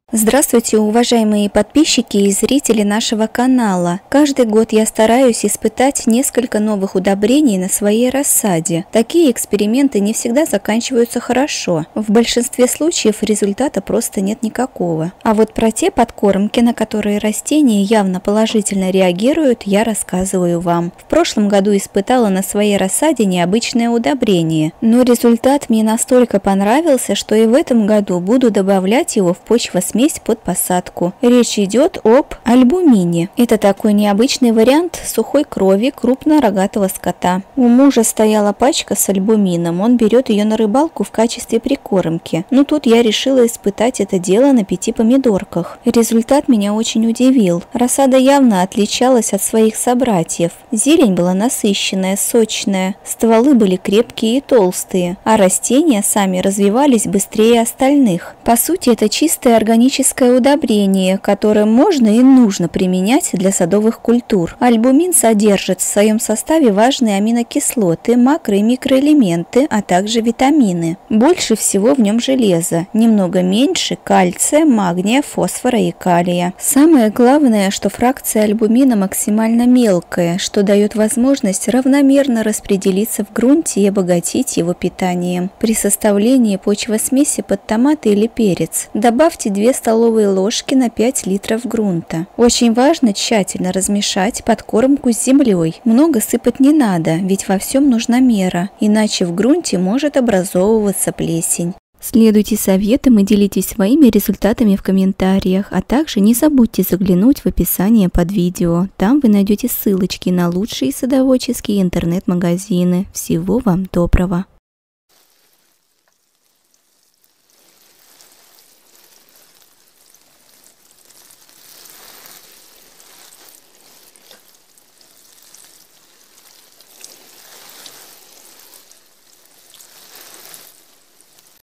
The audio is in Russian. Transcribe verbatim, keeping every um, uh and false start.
Здравствуйте, уважаемые подписчики и зрители нашего канала. Каждый год я стараюсь испытать несколько новых удобрений на своей рассаде. Такие эксперименты не всегда заканчиваются хорошо. В большинстве случаев результата просто нет никакого. А вот про те подкормки, на которые растения явно положительно реагируют, я рассказываю вам. В прошлом году испытала на своей рассаде необычное удобрение, но результат мне настолько понравился, что и в этом году буду добавлять его в почвосмесь под посадку. Речь идет об альбумине. Это такой необычный вариант сухой крови крупнорогатого скота. У мужа стояла пачка с альбумином, он берет ее на рыбалку в качестве прикормки. Но тут я решила испытать это дело на пяти помидорках. Результат меня очень удивил. Рассада явно отличалась от своих собратьев. Зелень была насыщенная, сочная, стволы были крепкие и толстые, а растения сами развивались быстрее остальных. По сути, это чистое органическое удобрение, которое можно и нужно применять для садовых культур. Альбумин содержит в своем составе важные аминокислоты, макро- и микроэлементы, а также витамины. Больше всего в нем железа, немного меньше кальция, магния, фосфора и калия. Самое главное, что фракция альбумина максимально мелкая, что дает возможность равномерно распределиться в грунте и обогатить его питанием. При составлении почвосмеси под томаты или перец добавьте две столовые ложки на пять литров грунта. Очень важно тщательно размешать подкормку с землей. Много сыпать не надо, ведь во всем нужна мера, иначе в грунте может образовываться плесень. Следуйте советам и делитесь своими результатами в комментариях, а также не забудьте заглянуть в описание под видео. Там вы найдете ссылочки на лучшие садоводческие интернет-магазины. Всего вам доброго!